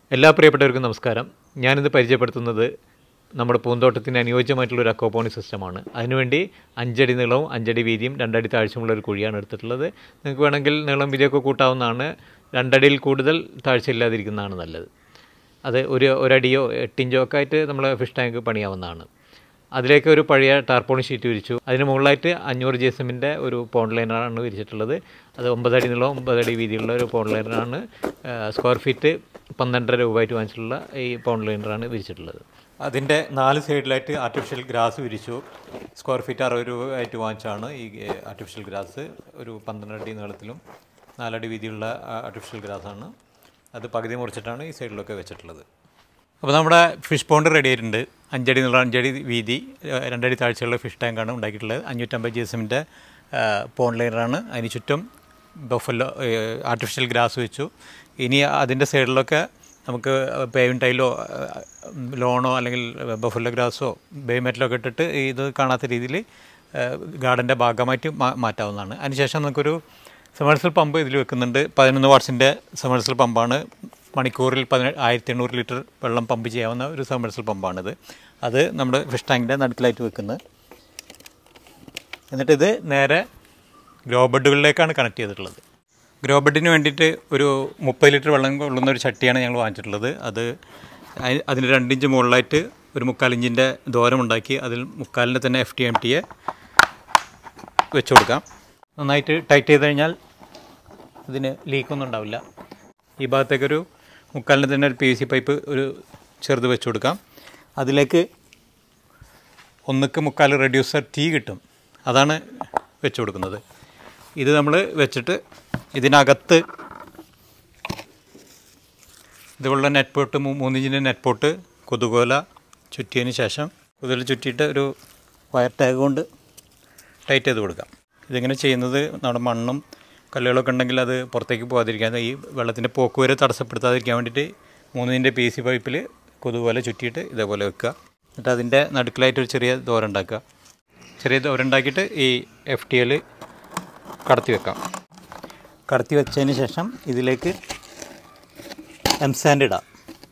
എല്ലാ പ്രിയപ്പെട്ടവർക്കും നമസ്കാരം. ഞാനിന്ന് പരിചയപ്പെടുത്തുന്നത് നമ്മുടെ പൂന്തോട്ടത്തിന് അനുയോജ്യമായിട്ടുള്ളൊരു അക്വാപോണിക് സിസ്റ്റമാണ്. അതിനുവേണ്ടി 5 അടി നീളവും 5 അടി വീതിയും 2 അടി താഴ്ചയുമുള്ള ഒരു കുഴിയാണ് എടുത്തിട്ടുള്ളത്. നിങ്ങൾക്ക് വേണമെങ്കിൽ നീളം വീതിയൊക്കെ കൂട്ടാവുന്നതാണ്. 2 അടിയിൽ കൂടുതൽ താഴ്ചയില്ലാതിരിക്കുന്നതാണ് നല്ലത്. അത് ഒരടിയോ 8 ഇഞ്ചോ ഒക്കെ ആയിട്ട് നമ്മൾ ഫിഷ് ടാങ്ക് പണിയാവുന്നതാണ്. അതിലേക്ക് ഒരു പഴയ ടാർപോളിൻ ഷീറ്റ് വിരിച്ചു. അതിന് മുകളിലായിട്ട് 500 GSM-ൻ്റെ ഒരു പോണ്ട് ലൈനറാണ് വിരിച്ചിട്ടുള്ളത്. അത് 9 അടി നീളവും 9 അടി വീതിയുള്ള ഒരു പോണ്ട് ലൈനറാണ്. സ്ക്വയർ ഫീറ്റ് 12.5 രൂപയായിട്ട് വാങ്ങിച്ചിട്ടുള്ള ഈ പോണ്ട് ലൈനറാണ് വിരിച്ചിട്ടുള്ളത്. അതിൻ്റെ 4 സൈഡിലായിട്ട് ആർട്ടിഫിഷ്യൽ ഗ്രാസ് വിരിച്ചു. സ്ക്വയർ ഫീറ്റ് 60 രൂപയായിട്ട് വാങ്ങിച്ചാണ് ഈ ആർട്ടിഫിഷ്യൽ ഗ്രാസ്. ഒരു 12 അടി നീളത്തിലും 4 അടി വീതിയുള്ള ആർട്ടിഫിഷ്യൽ ഗ്രാസാണ്. അത് പകുതി മുറിച്ചിട്ടാണ് ഈ സൈഡിലൊക്കെ വെച്ചിട്ടുള്ളത്. അപ്പോൾ നമ്മുടെ ഫിഷ് പോണ്ട് റെഡി ആയിട്ടുണ്ട്. 5 അടി നീളം 5 അടി വീതി 2 അടി താഴ്ചയുള്ള ഫിഷ് ടാങ്കാണ് ഉണ്ടാക്കിയിട്ടുള്ളത്. 550 GSM-ൻ്റെ പോണ്ട് ലൈനറാണ്. അതിന് ചുറ്റും ബഫല്ലോ ആർട്ടിഫിഷ്യൽ ഗ്രാസ് വെച്ചു. ഇനി അതിൻ്റെ സൈഡിലൊക്കെ നമുക്ക് പേവിൻ ടൈലോ ലോണോ അല്ലെങ്കിൽ ബഫല്ലോ ഗ്രാസോ ബേമെറ്റലോ ഒക്കെ ഇട്ടിട്ട് ഇത് കാണാത്ത രീതിയിൽ ഗാർഡൻ്റെ ഭാഗമായിട്ട് മാറ്റാവുന്നതാണ്. അതിനുശേഷം നമുക്കൊരു സബ്മേഴ്സിബിൾ പമ്പ് ഇതിൽ വെക്കുന്നുണ്ട്. 11 വാട്ട്സിൻ്റെ സബ്മേഴ്സിബിൾ പമ്പാണ്. മണിക്കൂറിൽ 1800 ലിറ്റർ വെള്ളം പമ്പ് ചെയ്യാവുന്ന ഒരു സബ്മേഴ്സിബിൾ പമ്പാണിത്. അത് നമ്മുടെ ഫിഷ് ടാങ്കിൻ്റെ നടുക്കിലായിട്ട് വെക്കുന്നത്. എന്നിട്ടിത് നേരെ ഗ്രോ ബെഡുകളിലേക്കാണ് കണക്ട് ചെയ്തിട്ടുള്ളത്. ഗ്രോ ബെഡിന് വേണ്ടിയിട്ട് ഒരു 30 ലിറ്റർ വെള്ളം കൊള്ളുന്ന ഒരു ചട്ടിയാണ് ഞങ്ങൾ വാങ്ങിച്ചിട്ടുള്ളത്. അതിന് 2 ഇഞ്ച് മുകളിലായിട്ട് ഒരു 3/4 ഇഞ്ചിൻ്റെ ദൂരമുണ്ടാക്കി അതിൽ 3/4 തന്നെ FT/MTA വെച്ച് കൊടുക്കാം. നന്നായിട്ട് ടൈറ്റ് ചെയ്ത് കഴിഞ്ഞാൽ ഇതിന് ലീക്കൊന്നും ഉണ്ടാവില്ല. ഈ ഭാഗത്തേക്കൊരു 3/4 തന്നെ ഒരു PVC പൈപ്പ് ഒരു ചെറുത് വെച്ച് കൊടുക്കാം. അതിലേക്ക് 1/4 റെഡ്യൂസർ ടീ കിട്ടും, അതാണ് വെച്ച് കൊടുക്കുന്നത്. ഇത് നമ്മൾ വെച്ചിട്ട് ഇതിനകത്ത് ഇതുപോലുള്ള നെറ്റ് പോട്ട് 3 ഇഞ്ചിൻ്റെ നെറ്റ് പോട്ട് കൊതുകോല ചുറ്റിയതിന് ശേഷം കൊതുകോല ചുറ്റിയിട്ട് ഒരു വയർ ടാഗ് കൊണ്ട് ടൈറ്റ് ചെയ്ത് കൊടുക്കാം. ഇതിങ്ങനെ ചെയ്യുന്നത് നമ്മുടെ മണ്ണും കല്ലുകളൊക്കെ ഉണ്ടെങ്കിൽ അത് പുറത്തേക്ക് പോകാതിരിക്കാൻ, ഈ വെള്ളത്തിൻ്റെ പോക്ക് വരെ തടസ്സപ്പെടുത്താതിരിക്കാൻ വേണ്ടിയിട്ട് 3 ഇഞ്ചിൻ്റെ PVC പൈപ്പിൽ കൊതുകോല ചുറ്റിയിട്ട് ഇതേപോലെ വെക്കുക. എന്നിട്ട് അതിൻ്റെ നടുക്കിലായിട്ടൊരു ചെറിയ ദൂരം ഉണ്ടാക്കുക. ചെറിയ ദൂരം ഉണ്ടാക്കിയിട്ട് ഈ FTL കടത്തി വെക്കാം. കടത്തി വെച്ചതിന് ശേഷം ഇതിലേക്ക് എംസാൻഡ് ഇടാം.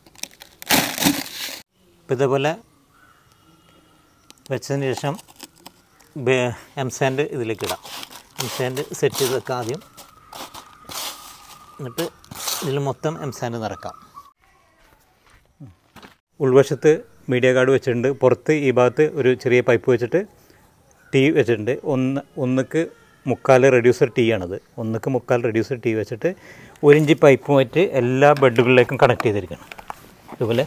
അപ്പോൾ ഇതേപോലെ വെച്ചതിന് ശേഷം എംസാൻഡ് ഇതിലേക്ക് ഇടാം. എംസാൻഡ് സെറ്റ് ചെയ്ത് വെക്കാം ആദ്യം. എന്നിട്ട് ഇതിൽ മൊത്തം എംസാൻഡ് നിറക്കാം. ഉൾവശത്ത് മീഡിയ കാർഡ് വെച്ചിട്ടുണ്ട്. പുറത്ത് ഈ ഭാഗത്ത് ഒരു ചെറിയ പൈപ്പ് വെച്ചിട്ട് ടീ വെച്ചിട്ടുണ്ട്. 1/4 റെഡ്യൂസർ ടീ ആണത്. 1/4 റെഡ്യൂസർ ടീ വെച്ചിട്ട് 1 ഇഞ്ച് പൈപ്പുമായിട്ട് എല്ലാ ബെഡുകളിലേക്കും കണക്ട് ചെയ്തിരിക്കണം. ഇതുപോലെ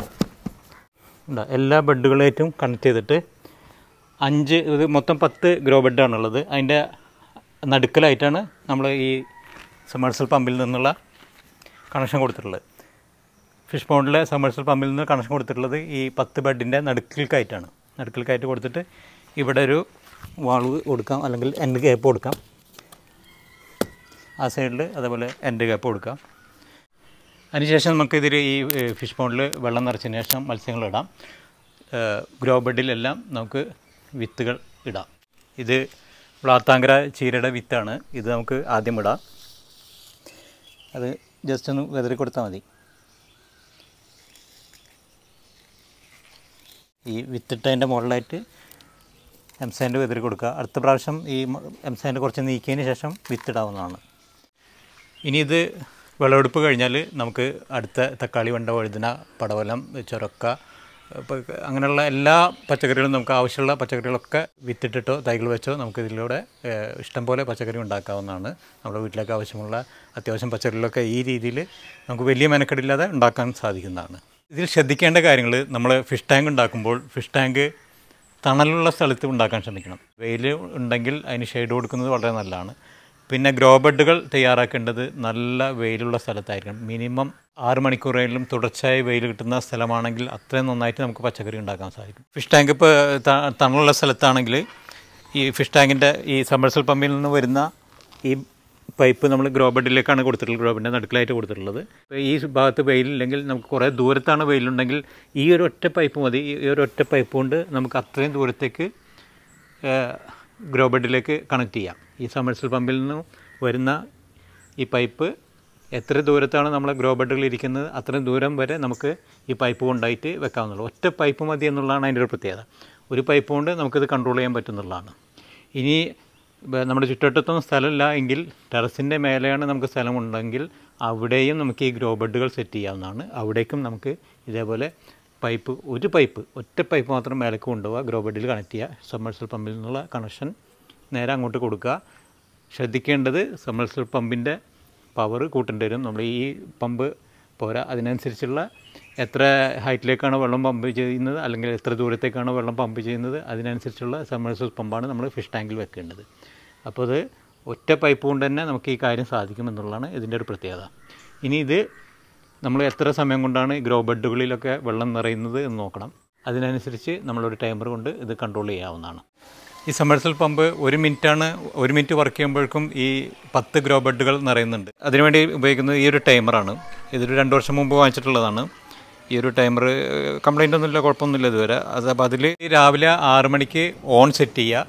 എല്ലാ ബെഡുകളായിട്ടും കണക്ട് ചെയ്തിട്ട് ഇത് മൊത്തം 10 ഗ്രോ ബെഡാണുള്ളത്. അതിൻ്റെ നടുക്കലായിട്ടാണ് നമ്മൾ ഈ സബ്മേഴ്സിബിൾ പമ്പിൽ നിന്നുള്ള കണക്ഷൻ കൊടുത്തിട്ടുള്ളത്. ഫിഷ് പോണ്ടിലെ സബ്മേഴ്സിബിൾ പമ്പിൽ നിന്ന് കണക്ഷൻ കൊടുത്തിട്ടുള്ളത് ഈ 10 ബെഡിൻ്റെ നടുക്കിൽക്കായിട്ട് കൊടുത്തിട്ട് ഇവിടെ ഒരു വാൾവ് കൊടുക്കാം, അല്ലെങ്കിൽ എൻഡ് ഗ്യാപ്പ് കൊടുക്കാം. ആ സൈഡിൽ അതേപോലെ എൻഡ് ഗ്യാപ്പ് കൊടുക്കാം. അതിനുശേഷം നമുക്കിതിൽ ഈ ഫിഷ് പോണ്ടിൽ വെള്ളം നിറച്ചതിന് ശേഷം മത്സ്യങ്ങളിടാം. ഗ്രോ ബെഡിലെല്ലാം നമുക്ക് വിത്തുകൾ ഇടാം. ഇത് വ്ളാത്താങ്കര ചീരയുടെ വിത്താണ്. ഇത് നമുക്ക് ആദ്യം ഇടാം. അത് ജസ്റ്റ് ഒന്ന് വെതറി കൊടുത്താൽ മതി. ഈ വിത്തിട്ടതിൻ്റെ മുകളിലായിട്ട് എംസാൻഡ് വെതറി കൊടുക്കുക. അടുത്ത പ്രാവശ്യം ഈ എംസാൻഡ് കുറച്ച് നീക്കിയതിന് ശേഷം വിത്തിടാവുന്നതാണ്. ഇനി ഇത് വിളവെടുപ്പ് കഴിഞ്ഞാൽ നമുക്ക് അടുത്ത തക്കാളി, വെണ്ട, വഴുതന, പടവലം, ചൊരക്ക, അങ്ങനെയുള്ള എല്ലാ പച്ചക്കറികളും നമുക്ക് ആവശ്യമുള്ള പച്ചക്കറികളൊക്കെ വിത്തിട്ടിട്ടോ തൈകൾ വെച്ചോ നമുക്ക് ഇതിലൂടെ ഇഷ്ടംപോലെ പച്ചക്കറി ഉണ്ടാക്കാവുന്നതാണ്. നമ്മുടെ വീട്ടിലേക്ക് ആവശ്യമുള്ള അത്യാവശ്യം പച്ചക്കറികളൊക്കെ ഈ രീതിയിൽ നമുക്ക് വലിയ മെനക്കെടില്ലാതെ ഉണ്ടാക്കാൻ സാധിക്കുന്നതാണ്. ഇതിൽ ശ്രദ്ധിക്കേണ്ട കാര്യങ്ങൾ, നമ്മൾ ഫിഷ് ടാങ്ക് ഉണ്ടാക്കുമ്പോൾ ഫിഷ് ടാങ്ക് തണലുള്ള സ്ഥലത്ത് ഉണ്ടാക്കാൻ ശ്രമിക്കണം. വെയിൽ ഉണ്ടെങ്കിൽ അതിന് ഷെയ്ഡ് കൊടുക്കുന്നത് വളരെ നല്ലതാണ്. പിന്നെ ഗ്രോ ബെഡുകൾ തയ്യാറാക്കേണ്ടത് നല്ല വെയിലുള്ള സ്ഥലത്തായിരിക്കണം. മിനിമം 6 മണിക്കൂറെങ്കിലും തുടർച്ചയായി വെയിൽ കിട്ടുന്ന സ്ഥലമാണെങ്കിൽ അത്രയും നന്നായിട്ട് നമുക്ക് പച്ചക്കറി ഉണ്ടാക്കാൻ സാധിക്കും. ഫിഷ് ടാങ്ക് ഇപ്പോൾ തണലുള്ള സ്ഥലത്താണെങ്കിൽ ഈ ഫിഷ് ടാങ്കിൻ്റെ ഈ സബ്മേഴ്സിബിൾ പമ്പിൽ നിന്ന് വരുന്ന ഈ പൈപ്പ് നമ്മൾ ഗ്രോ ബെഡിലേക്കാണ് കൊടുത്തിട്ടുള്ളത്. ഗ്രോ ബെഡിൻ്റെ നടുക്കിലായിട്ട് കൊടുത്തിട്ടുള്ളത്. ഈ ഭാഗത്ത് വെയിലില്ലെങ്കിൽ നമുക്ക് കുറേ ദൂരത്താണ് വെയിലുണ്ടെങ്കിൽ ഈ ഒരു ഒറ്റ പൈപ്പ് മതി. ഈ ഒരു ഒറ്റ പൈപ്പ് കൊണ്ട് നമുക്ക് അത്രയും ദൂരത്തേക്ക് ഗ്രോ ബെഡിലേക്ക് കണക്ട് ചെയ്യാം. ഈ സബ്മേഴ്സിബിൾ പമ്പിൽ നിന്ന് വരുന്ന ഈ പൈപ്പ് എത്ര ദൂരത്താണ് നമ്മളെ ഗ്രോ ബെഡുകൾ ഇരിക്കുന്നത് അത്രയും ദൂരം വരെ നമുക്ക് ഈ പൈപ്പ് കൊണ്ടായിട്ട് വെക്കാവുന്നുള്ളൂ. ഒറ്റ പൈപ്പ് മതി എന്നുള്ളതാണ് അതിൻ്റെ ഒരു പ്രത്യേകത. ഒരു പൈപ്പ് കൊണ്ട് നമുക്കിത് കൺട്രോൾ ചെയ്യാൻ പറ്റുന്നുള്ളതാണ്. ഇനി നമ്മുടെ ചുറ്റുവട്ടത്തൊന്നും സ്ഥലമില്ല എങ്കിൽ ടെറസിൻ്റെ മേലെയാണ് നമുക്ക് സ്ഥലമുണ്ടെങ്കിൽ അവിടെയും നമുക്ക് ഈ ഗ്രോ ബെഡുകൾ സെറ്റ് ചെയ്യാവുന്നതാണ്. അവിടേക്കും നമുക്ക് ഇതേപോലെ ഒറ്റ പൈപ്പ് മാത്രം മേലേക്ക് കൊണ്ടുപോവുക, ഗ്രോ ബെഡിൽ കണക്ട് ചെയ്യുക, സബ്മേഴ്സിബിൾ പമ്പിൽ നിന്നുള്ള കണക്ഷൻ നേരെ അങ്ങോട്ട് കൊടുക്കുക. ശ്രദ്ധിക്കേണ്ടത് സബ്മേഴ്സിബിൾ പമ്പിൻ്റെ പവർ കൂട്ടേണ്ടി വരും. നമ്മൾ ഈ പമ്പ് പോരാ, അതിനനുസരിച്ചുള്ള എത്ര ഹൈറ്റിലേക്കാണ് വെള്ളം പമ്പ് ചെയ്യുന്നത് അല്ലെങ്കിൽ എത്ര ദൂരത്തേക്കാണ് വെള്ളം പമ്പ് ചെയ്യുന്നത് അതിനനുസരിച്ചുള്ള സബ്മേഴ്സിബിൾ പമ്പാണ് നമ്മൾ ഫിഷ് ടാങ്കിൽ വെക്കേണ്ടത്. അപ്പോൾ അത് ഒറ്റ പൈപ്പ് കൊണ്ട് തന്നെ നമുക്ക് ഈ കാര്യം സാധിക്കുമെന്നുള്ളതാണ് ഇതിൻ്റെ ഒരു പ്രത്യേകത. ഇനി ഇത് നമ്മൾ എത്ര സമയം കൊണ്ടാണ് ഗ്രോ ബെഡുകളിലൊക്കെ വെള്ളം നിറയുന്നത് എന്ന് നോക്കണം. അതിനനുസരിച്ച് നമ്മളൊരു ടൈമർ കൊണ്ട് ഇത് കൺട്രോൾ ചെയ്യാവുന്നതാണ്. ഈ സബ്മേഴ്സിബിൾ പമ്പ് 1 മിനിറ്റ് വർക്ക് ചെയ്യുമ്പോഴേക്കും ഈ 10 ഗ്രോ ബെഡുകൾ നിറയുന്നുണ്ട്. അതിനുവേണ്ടി ഉപയോഗിക്കുന്നത് ഈ ഒരു ടൈമറാണ്. ഇതൊരു 2 വർഷം മുമ്പ് വാങ്ങിച്ചിട്ടുള്ളതാണ്. ഈ ഒരു ടൈമർ കംപ്ലൈൻ്റ് ഒന്നുമില്ല, കുഴപ്പമൊന്നുമില്ല ഇതുവരെ. അപ്പോൾ അതിൽ രാവിലെ 6 മണിക്ക് ഓൺ സെറ്റ് ചെയ്യുക,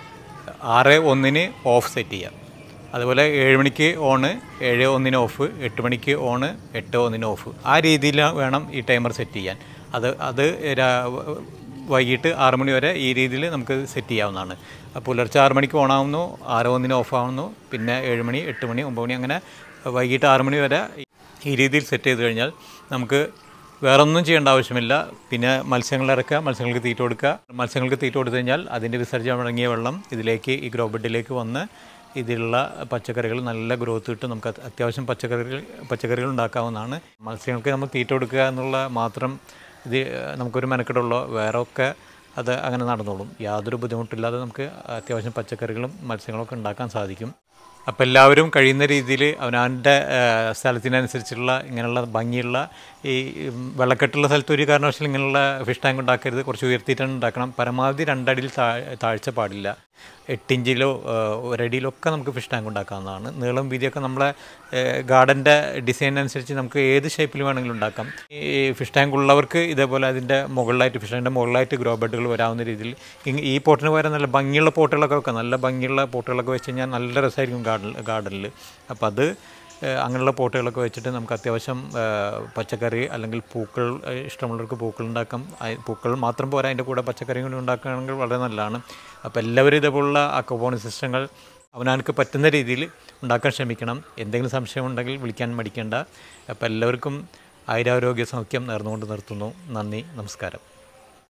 6:01 ഓഫ് സെറ്റ് ചെയ്യുക. അതുപോലെ 7 മണിക്ക് ഓണ്, 7:01 ഓഫ്, 8 മണിക്ക് ഓണ്, 8:01 ഓഫ്. ആ രീതിയിൽ വേണം ഈ ടൈമർ സെറ്റ് ചെയ്യാൻ. അത് വൈകിട്ട് 6 മണി വരെ ഈ രീതിയിൽ നമുക്ക് സെറ്റ് ചെയ്യാവുന്നതാണ്. പുലർച്ചെ 6 മണിക്ക് ഓണാവുന്നു, 6:01 ഓഫ് ആവുന്നു, പിന്നെ 7 മണി, 8 മണി, 9 മണി, അങ്ങനെ വൈകിട്ട് 6 മണി വരെ ഈ രീതിയിൽ സെറ്റ് ചെയ്ത് കഴിഞ്ഞാൽ നമുക്ക് വേറെ ഒന്നും ചെയ്യേണ്ട ആവശ്യമില്ല. പിന്നെ മത്സ്യങ്ങളിറക്കുക, മത്സ്യങ്ങൾക്ക് തീറ്റ കൊടുക്കുക. മത്സ്യങ്ങൾക്ക് തീറ്റ കൊടുത്തു കഴിഞ്ഞാൽ അതിൻ്റെ വിസർജ്യം അടങ്ങിയ വെള്ളം ഇതിലേക്ക് ഈ ഗ്രോ ബെഡിലേക്ക് വന്ന് ഇതിലുള്ള പച്ചക്കറികൾ നല്ല ഗ്രോത്ത് കിട്ടും. നമുക്ക് അത്യാവശ്യം പച്ചക്കറികൾ ഉണ്ടാക്കാവുന്നതാണ്. മത്സ്യങ്ങൾക്ക് നമ്മൾ തീറ്റ കൊടുക്കുക എന്നുള്ള മാത്രം ഇത് നമുക്കൊരു മെനക്കെടുള്ളൂ. വേറെ ഒക്കെ അത് അങ്ങനെ നടന്നോളും. യാതൊരു ബുദ്ധിമുട്ടില്ലാതെ നമുക്ക് അത്യാവശ്യം പച്ചക്കറികളും മത്സ്യങ്ങളൊക്കെ ഉണ്ടാക്കാൻ സാധിക്കും. അപ്പോൾ എല്ലാവരും കഴിയുന്ന രീതിയിൽ അവനവൻ്റെ സ്ഥലത്തിനനുസരിച്ചുള്ള ഇങ്ങനെയുള്ള ഭംഗിയുള്ള ഈ വെള്ളക്കെട്ടുള്ള സ്ഥലത്ത് ഒരു കാരണവശാലും ഇങ്ങനെയുള്ള ഫിഷ് ടാങ്ക് ഉണ്ടാക്കരുത്. കുറച്ച് ഉയർത്തിയിട്ടാണ് ഉണ്ടാക്കണം. പരമാവധി 2 അടിയിൽ താഴ്ച പാടില്ല. 8 ഇഞ്ചിലോ 1 അടിയിലൊക്കെ നമുക്ക് ഫിഷ് ടാങ്ക് ഉണ്ടാക്കാവുന്നതാണ്. നീളം വീതിയൊക്കെ നമ്മളെ ഗാർഡൻ്റെ ഡിസൈനനുസരിച്ച് നമുക്ക് ഏത് ഷേപ്പിൽ വേണമെങ്കിലും ഉണ്ടാക്കാം. ഈ ഫിഷ് ടാങ്ക് ഉള്ളവർക്ക് ഇതേപോലെ അതിൻ്റെ മുകളിലായിട്ട് ഫിഷ് ടാങ്കിൻ്റെ മുകളിലായിട്ട് ഗ്രോ ബെഡുകൾ വരാവുന്ന രീതിയിൽ ഈ പോട്ടിന് പകരം നല്ല ഭംഗിയുള്ള പോട്ടുകളൊക്കെ വെക്കാം. നല്ല ഭംഗിയുള്ള പോട്ടുകളൊക്കെ വെച്ച് കഴിഞ്ഞാൽ നല്ല രസമായിരിക്കും ഗാർഡനിൽ. അപ്പോൾ അത് അങ്ങനെയുള്ള പോട്ടുകളൊക്കെ വെച്ചിട്ട് നമുക്ക് അത്യാവശ്യം പച്ചക്കറി അല്ലെങ്കിൽ പൂക്കൾ ഇഷ്ടമുള്ളവർക്ക് പൂക്കൾ ഉണ്ടാക്കാം. പൂക്കൾ മാത്രം പോരാ, അതിൻ്റെ കൂടെ പച്ചക്കറി കൂടി ഉണ്ടാക്കുകയാണെങ്കിൽ വളരെ നല്ലതാണ്. അപ്പോൾ എല്ലാവരും ഇതേപോലുള്ള അക്വാപോണിക് സിസ്റ്റങ്ങൾ അവനവർക്ക് പറ്റുന്ന രീതിയിൽ ഉണ്ടാക്കാൻ ശ്രമിക്കണം. എന്തെങ്കിലും സംശയമുണ്ടെങ്കിൽ വിളിക്കാൻ മടിക്കേണ്ട. അപ്പോൾ എല്ലാവർക്കും ആയുരാരോഗ്യ സൗഖ്യം നേർന്നുകൊണ്ട് നിർത്തുന്നു. നന്ദി, നമസ്കാരം.